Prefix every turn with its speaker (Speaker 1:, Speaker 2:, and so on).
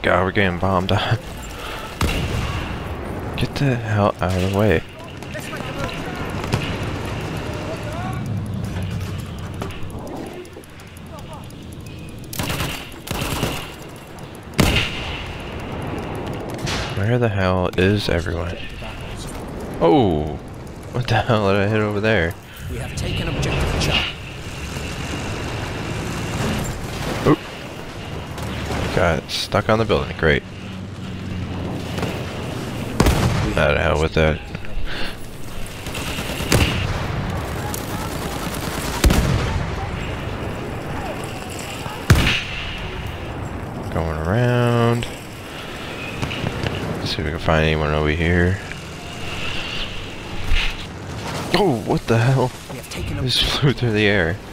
Speaker 1: god, we're getting bombed on. Get the hell out of the way. Where the hell is everyone? Oh! What the hell did I hit over there?
Speaker 2: We have taken objective Charlie.
Speaker 1: Got stuck on the building. Great. Out of hell with that. Going around. Let's see if we can find anyone over here. Oh, what the hell?
Speaker 2: We have taken
Speaker 1: Just flew through the air.